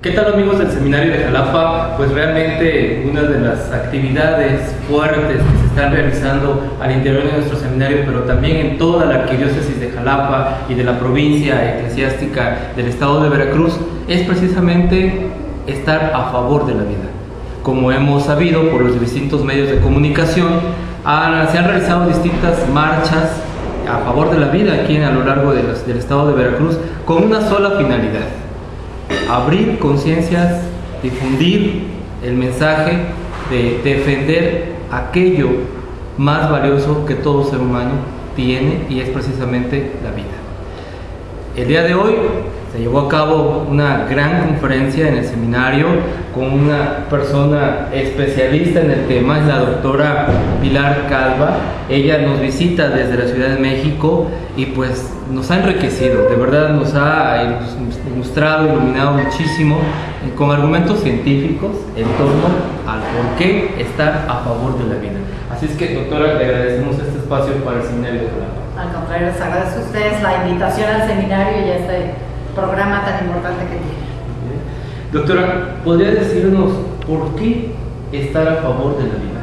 ¿Qué tal, amigos del Seminario de Jalapa? Pues realmente una de las actividades fuertes que se están realizando al interior de nuestro seminario, pero también en toda la arquidiócesis de Jalapa y de la provincia eclesiástica del estado de Veracruz, es precisamente estar a favor de la vida. Como hemos sabido por los distintos medios de comunicación, se han realizado distintas marchas a favor de la vida aquí a lo largo del estado de Veracruz con una sola finalidad: abrir conciencias, difundir el mensaje de defender aquello más valioso que todo ser humano tiene, y es precisamente la vida. El día de hoy se llevó a cabo una gran conferencia en el seminario con una persona especialista en el tema, es la doctora Pilar Calva. Ella nos visita desde la Ciudad de México y pues nos ha enriquecido, de verdad nos ha ilustrado, iluminado muchísimo con argumentos científicos en torno al por qué estar a favor de la vida. Así es que, doctora, le agradecemos este espacio para el Seminario de Jalapa. Al contrario, les agradezco a ustedes la invitación al seminario y a este programa tan importante que tiene. Doctora, ¿podría decirnos por qué estar a favor de la vida?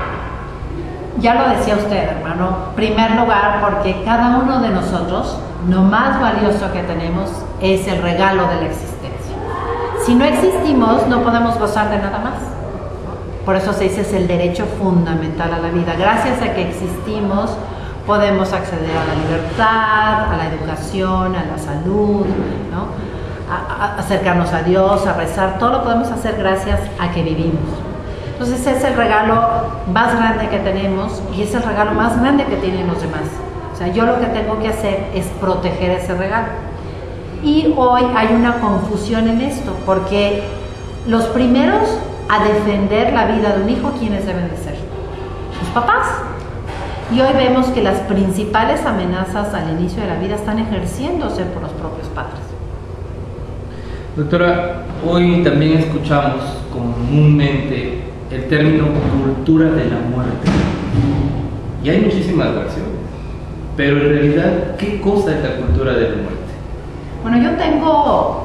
Ya lo decía usted, hermano. En primer lugar, porque cada uno de nosotros, lo más valioso que tenemos es el regalo de la existencia. Si no existimos, no podemos gozar de nada más. Por eso se dice, es el derecho fundamental a la vida. Gracias a que existimos, podemos acceder a la libertad, a la educación, a la salud, ¿no? A acercarnos a Dios, a rezar. Todo lo podemos hacer gracias a que vivimos. Entonces es el regalo más grande que tenemos y es el regalo más grande que tienen los demás. O sea, yo lo que tengo que hacer es proteger ese regalo. Y hoy hay una confusión en esto, porque los primeros a defender la vida de un hijo, ¿quiénes deben de ser? Sus papás. Y hoy vemos que las principales amenazas al inicio de la vida están ejerciéndose por los propios padres. Doctora, hoy también escuchamos comúnmente el término cultura de la muerte. Y hay muchísimas versiones. Pero en realidad, ¿qué cosa es la cultura de la muerte? Bueno, yo tengo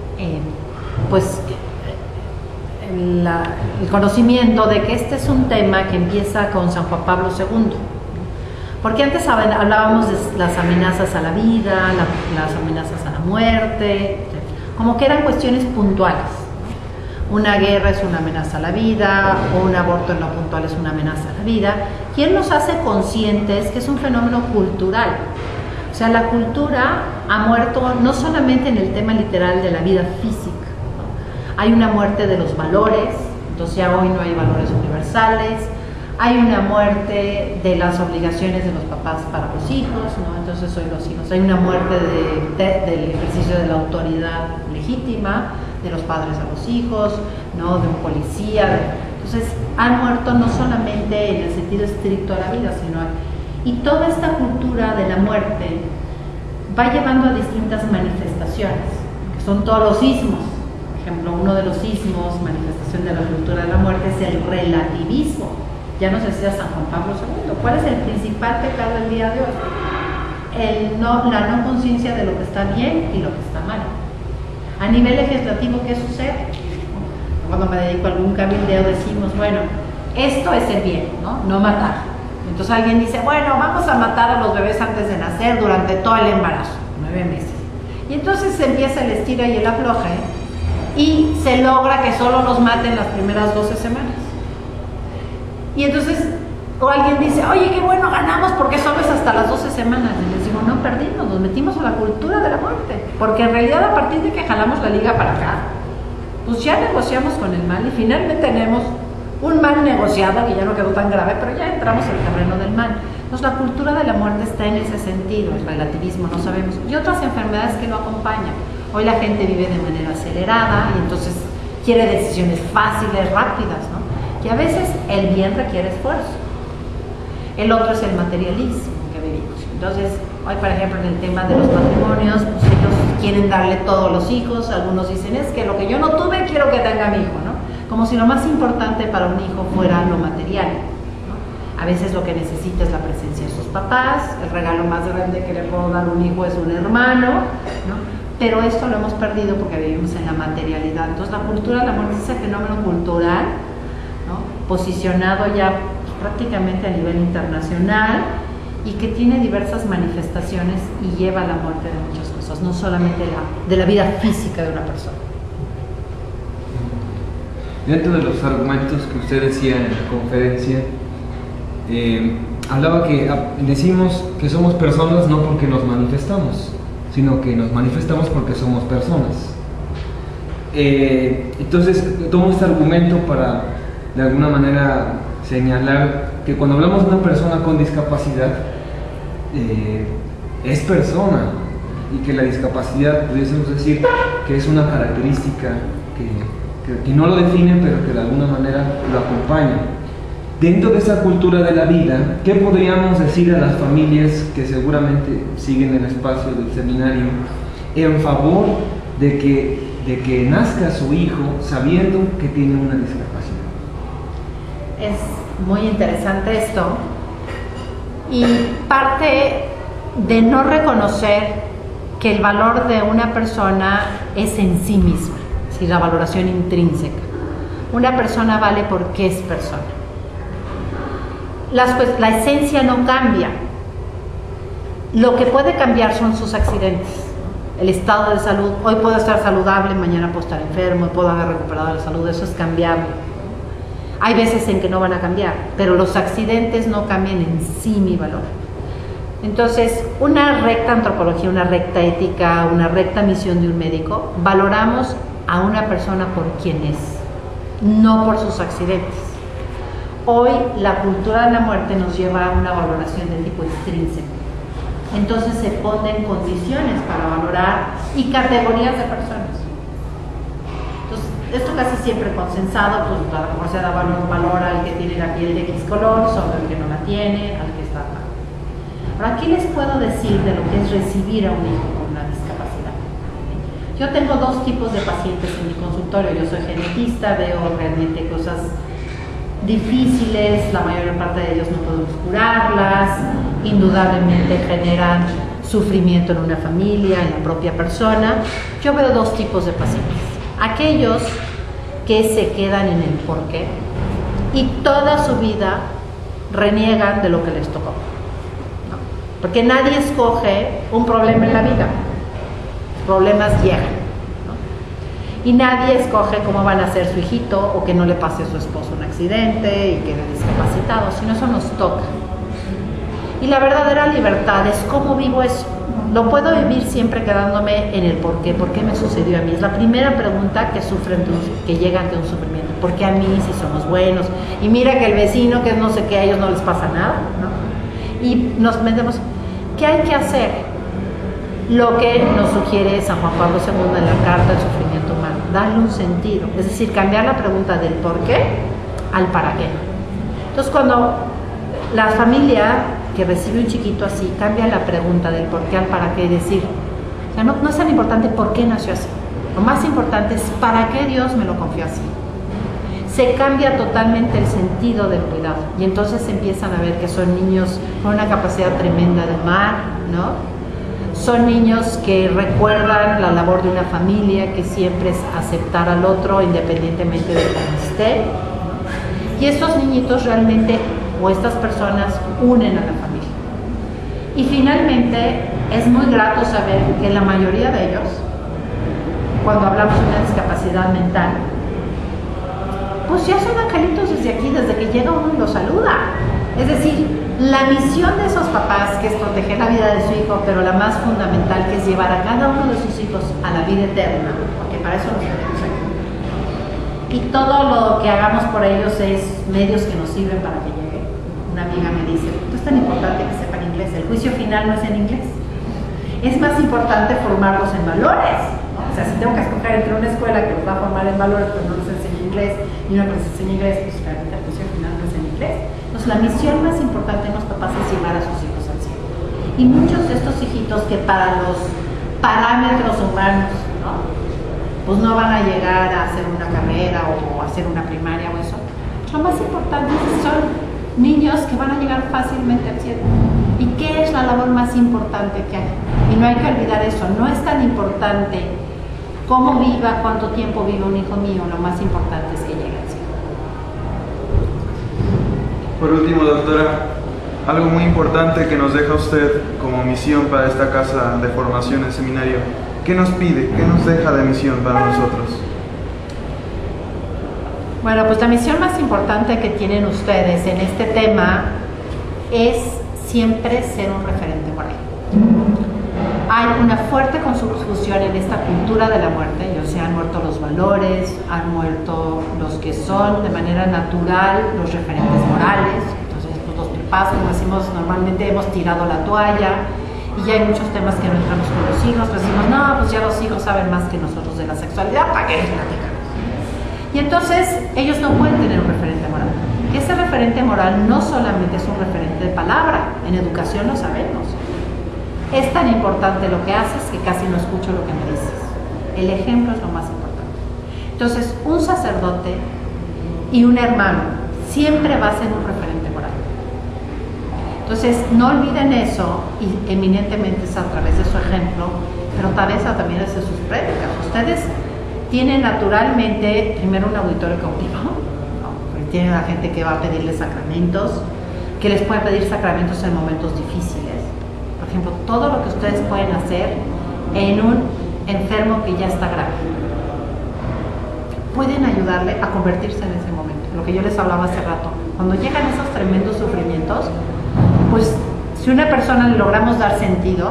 el conocimiento de que este es un tema que empieza con San Juan Pablo II. Porque antes hablábamos de las amenazas a la vida, las amenazas a la muerte, como que eran cuestiones puntuales. Una guerra es una amenaza a la vida, o un aborto en lo puntual es una amenaza a la vida. Y él nos hace conscientes que es un fenómeno cultural. O sea, la cultura ha muerto no solamente en el tema literal de la vida física, ¿no? Hay una muerte de los valores, entonces ya hoy no hay valores universales. Hay una muerte de las obligaciones de los papás para los hijos, ¿no? Entonces hoy los hijos. Hay una muerte del ejercicio de la autoridad legítima de los padres a los hijos, ¿no? De un policía. Entonces han muerto no solamente en el sentido estricto de la vida, sino y toda esta cultura de la muerte va llevando a distintas manifestaciones, que son todos los ismos. Por ejemplo, uno de los ismos, manifestación de la cultura de la muerte, es el relativismo. Ya nos decía San Juan Pablo II, ¿cuál es el principal pecado del día de hoy? La no conciencia de lo que está bien y lo que está mal. A nivel legislativo, ¿qué sucede? Cuando me dedico a algún cabildeo decimos, bueno, esto es el bien, ¿no? No matar. Entonces alguien dice, bueno, vamos a matar a los bebés antes de nacer durante todo el embarazo, 9 meses. Y entonces se empieza el estira y el afloje y se logra que solo los maten las primeras 12 semanas. Y entonces, o alguien dice, oye, qué bueno, ganamos porque solo es hasta las 12 semanas. Y les digo, no, perdimos, nos metimos a la cultura de la muerte. Porque en realidad, a partir de que jalamos la liga para acá, pues ya negociamos con el mal y finalmente tenemos un mal negociado que ya no quedó tan grave, pero ya entramos en el terreno del mal. Entonces, la cultura de la muerte está en ese sentido, el relativismo, no sabemos. Y otras enfermedades que lo acompañan. Hoy la gente vive de manera acelerada y entonces quiere decisiones fáciles, rápidas, ¿no? Y a veces el bien requiere esfuerzo. El otro es el materialismo que vivimos. Entonces, hoy por ejemplo en el tema de los matrimonios, pues ellos quieren darle todo a los hijos. Algunos dicen, es que lo que yo no tuve quiero que tenga mi hijo, ¿no? Como si lo más importante para un hijo fuera lo material, ¿no? A veces lo que necesita es la presencia de sus papás. El regalo más grande que le puedo dar a un hijo es un hermano, ¿no? pero esto lo hemos perdido porque vivimos en la materialidad. Entonces la cultura de la muerte es ese fenómeno cultural, ¿no?, posicionado ya pues, prácticamente a nivel internacional, y que tiene diversas manifestaciones y lleva a la muerte de muchas cosas, no solamente de la vida física de una persona. Dentro de los argumentos que usted decía en la conferencia, hablaba que decimos que somos personas no porque nos manifestamos, sino que nos manifestamos porque somos personas. Entonces tomo este argumento para de alguna manera señalar que cuando hablamos de una persona con discapacidad, es persona, y que la discapacidad pudiésemos decir que es una característica que no lo define, pero que de alguna manera lo acompaña. Dentro de esa cultura de la vida, ¿qué podríamos decir a las familias que seguramente siguen el espacio del seminario en favor de que nazca su hijo sabiendo que tiene una discapacidad? Es muy interesante esto, y parte de no reconocer que el valor de una persona es en sí misma, es decir, la valoración intrínseca. Una persona vale porque es persona. La esencia no cambia. Lo que puede cambiar son sus accidentes, el estado de salud. Hoy puedo estar saludable, mañana puedo estar enfermo, puedo haber recuperado la salud, eso es cambiable. Hay veces en que no van a cambiar, pero los accidentes no cambian en sí mi valor. Entonces, una recta antropología, una recta ética, una recta misión de un médico, valoramos a una persona por quien es, no por sus accidentes. Hoy la cultura de la muerte nos lleva a una valoración de tipo extrínseco. Entonces se ponen condiciones para valorar y categorías de personas. Entonces, esto casi siempre consensado, pues a lo mejor se da valor al que tiene la piel de X color sobre el que no la tiene, al que está mal. Ahora, ¿qué les puedo decir de lo que es recibir a un hijo con una discapacidad? Yo tengo dos tipos de pacientes en mi consultorio. Yo soy genetista, veo realmente cosas difíciles, la mayor parte de ellos no podemos curarlas, indudablemente generan sufrimiento en una familia, en la propia persona. Yo veo dos tipos de pacientes: aquellos que se quedan en el porqué y toda su vida reniegan de lo que les tocó, ¿no? Porque nadie escoge un problema en la vida, los problemas llegan. Y nadie escoge cómo van a ser su hijito o que no le pase a su esposo un accidente y quede discapacitado, sino eso nos toca. Y la verdadera libertad es cómo vivo eso. Lo puedo vivir siempre quedándome en el por qué me sucedió a mí. Es la primera pregunta que llega ante un sufrimiento. ¿Por qué a mí si somos buenos? Y mira que el vecino, que no sé qué, a ellos no les pasa nada, ¿no? Y nos metemos, ¿qué hay que hacer? Lo que nos sugiere San Juan Pablo II en la Carta del Sufrimiento Humano, darle un sentido, es decir, cambiar la pregunta del por qué al para qué. Entonces, cuando la familia que recibe un chiquito así cambia la pregunta del por qué al para qué, decir, o sea, no es tan importante por qué nació así, lo más importante es para qué Dios me lo confió así. Se cambia totalmente el sentido del cuidado, y entonces empiezan a ver que son niños con una capacidad tremenda de amar, ¿no? Son niños que recuerdan la labor de una familia, que siempre es aceptar al otro independientemente de cómo esté. Y estos niñitos realmente, o estas personas, unen a la familia. Y finalmente, es muy grato saber que la mayoría de ellos, cuando hablamos de una discapacidad mental, pues ya son angelitos desde aquí, desde que llega uno y los saluda. Es decir, la misión de esos papás, que es proteger la vida de su hijo, pero la más fundamental, que es llevar a cada uno de sus hijos a la vida eterna, porque para eso los tenemos aquí. Y todo lo que hagamos por ellos es medios que nos sirven para que llegue. Una amiga me dice, no es tan importante que sepan inglés, el juicio final no es en inglés. Es más importante formarlos en valores, ¿no? O sea, si tengo que escoger entre una escuela que los va a formar en valores, pero no les enseña inglés, y una que les enseña inglés, pues realmente el juicio final no es en inglés. Entonces, la misión más importante de los papás es llevar a sus hijos al cielo. Y muchos de estos hijitos que para los parámetros humanos, ¿no?, pues no van a llegar a hacer una carrera o a hacer una primaria o eso, lo más importante es que son niños que van a llegar fácilmente al cielo. ¿Y qué es la labor más importante que hay? Y no hay que olvidar eso, no es tan importante cómo viva, cuánto tiempo vive un hijo mío, lo más importante es que llegue al cielo. Por último, doctora, algo muy importante que nos deja usted como misión para esta casa de formación, el seminario, ¿qué nos pide? ¿Qué nos deja de misión para nosotros? Bueno, pues la misión más importante que tienen ustedes en este tema es siempre ser un referente moral. Hay una fuerte confusión en esta cultura de la muerte, se han muerto los valores, han muerto los que son de manera natural los referentes morales. Entonces, pues los papás, como decimos normalmente, hemos tirado la toalla y ya hay muchos temas que no entramos con los hijos, pues decimos, no, pues ya los hijos saben más que nosotros de la sexualidad, ¿para qué les platicamos? Y entonces ellos no pueden tener un referente moral. Ese referente moral no solamente es un referente de palabra, en educación lo sabemos. Es tan importante lo que haces que casi no escucho lo que me dices. El ejemplo es lo más importante. Entonces, un sacerdote y un hermano siempre va a ser un referente moral. Entonces, no olviden eso, y eminentemente es a través de su ejemplo, pero tal vez también es de sus prédicas. Ustedes tienen naturalmente primero un auditorio cautivo, ¿no? Tienen a gente que va a pedirles sacramentos, que les puede pedir sacramentos en momentos difíciles. Por ejemplo, todo lo que ustedes pueden hacer en un enfermo que ya está grave, pueden ayudarle a convertirse en ese momento. Lo que yo les hablaba hace rato, cuando llegan esos tremendos sufrimientos, pues si una persona le logramos dar sentido,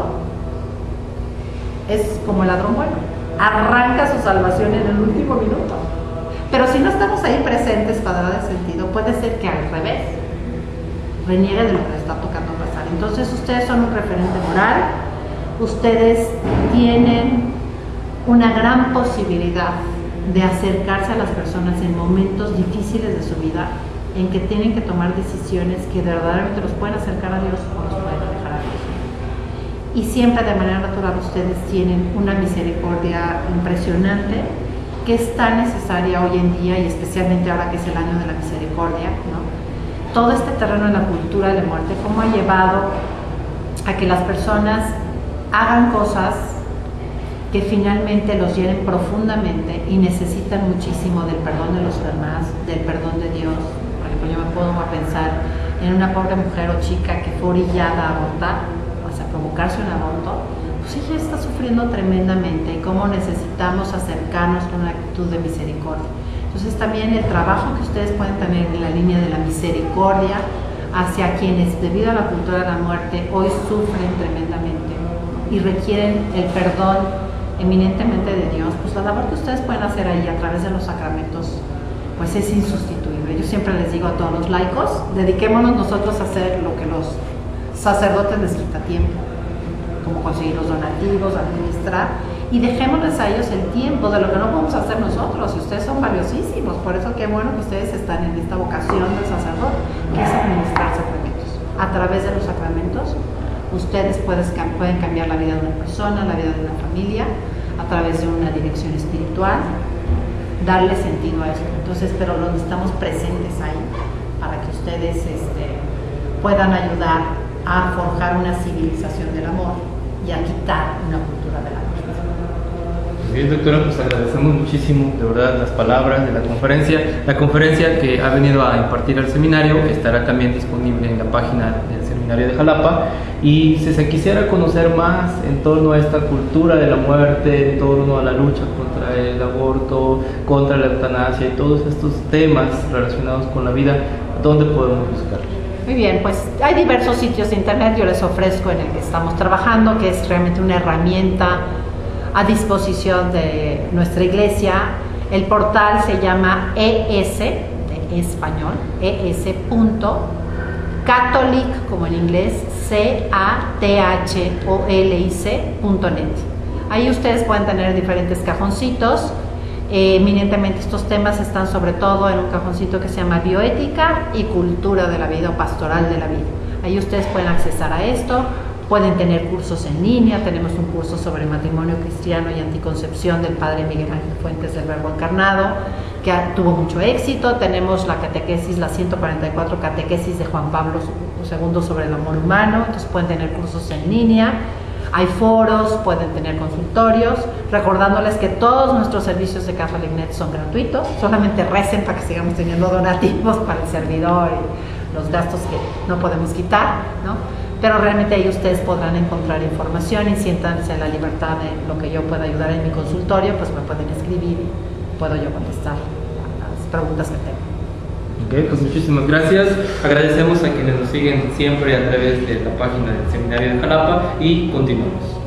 es como el ladrón bueno, arranca su salvación en el último minuto. Pero si no estamos ahí presentes para darle sentido, puede ser que al revés reniegue de lo que le está tocando pasar. Entonces ustedes son un referente moral, ustedes tienen una gran posibilidad de acercarse a las personas en momentos difíciles de su vida, en que tienen que tomar decisiones que verdaderamente los pueden acercar a Dios o los pueden alejar a Dios. Y siempre de manera natural ustedes tienen una misericordia impresionante que es tan necesaria hoy en día, y especialmente ahora que es el año de la misericordia, ¿no? Todo este terreno en la cultura de la muerte, cómo ha llevado a que las personas hagan cosas que finalmente los hieren profundamente y necesitan muchísimo del perdón de los demás, del perdón de Dios. Por ejemplo, yo me puedo pensar en una pobre mujer o chica que fue orillada a abortar, o sea, provocarse un aborto, pues ella está sufriendo tremendamente, y cómo necesitamos acercarnos con una actitud de misericordia. Entonces también el trabajo que ustedes pueden tener en la línea de la misericordia hacia quienes debido a la cultura de la muerte hoy sufren tremendamente y requieren el perdón eminentemente de Dios, pues la labor que ustedes pueden hacer ahí a través de los sacramentos pues es insustituible. Yo siempre les digo a todos los laicos, dediquémonos nosotros a hacer lo que los sacerdotes les quita tiempo, como conseguir los donativos, administrar, y dejémosles a ellos el tiempo de lo que no podemos hacer nosotros. Y ustedes son valiosísimos, por eso qué bueno que ustedes están en esta vocación del sacerdote, que es administrar sacramentos. A través de los sacramentos ustedes pueden cambiar la vida de una persona, la vida de una familia, a través de una dirección espiritual, darle sentido a esto. Entonces, pero los estamos presentes ahí para que ustedes puedan ayudar a forjar una civilización del amor y a quitar una cultura del amor. Bien, doctora, pues agradecemos muchísimo, de verdad, las palabras de la conferencia que ha venido a impartir al seminario, que estará también disponible en la página del Seminario de Jalapa. Y si se quisiera conocer más en torno a esta cultura de la muerte, en torno a la lucha contra el aborto, contra la eutanasia y todos estos temas relacionados con la vida, ¿dónde podemos buscarlo? Muy bien, pues hay diversos sitios de internet, yo les ofrezco en el que estamos trabajando, que es realmente una herramienta a disposición de nuestra iglesia. El portal se llama ES, de español, es.catholic, como en inglés, catholic.net. Ahí ustedes pueden tener diferentes cajoncitos. Eminentemente estos temas están sobre todo en un cajoncito que se llama bioética y cultura de la vida o pastoral de la vida. Ahí ustedes pueden accesar a esto. Pueden tener cursos en línea, tenemos un curso sobre matrimonio cristiano y anticoncepción del padre Miguel Ángel Fuentes del Verbo Encarnado, que tuvo mucho éxito. Tenemos la catequesis, las 144 catequesis de Juan Pablo II sobre el amor humano, entonces pueden tener cursos en línea. Hay foros, pueden tener consultorios, recordándoles que todos nuestros servicios de CatholicNet son gratuitos, solamente recen para que sigamos teniendo donativos para el servidor y los gastos que no podemos quitar, ¿no? Pero realmente ahí ustedes podrán encontrar información y siéntanse en la libertad de lo que yo pueda ayudar en mi consultorio, pues me pueden escribir y puedo yo contestar las preguntas que tengo. Ok, pues muchísimas gracias. Agradecemos a quienes nos siguen siempre a través de la página del Seminario de Jalapa y continuamos.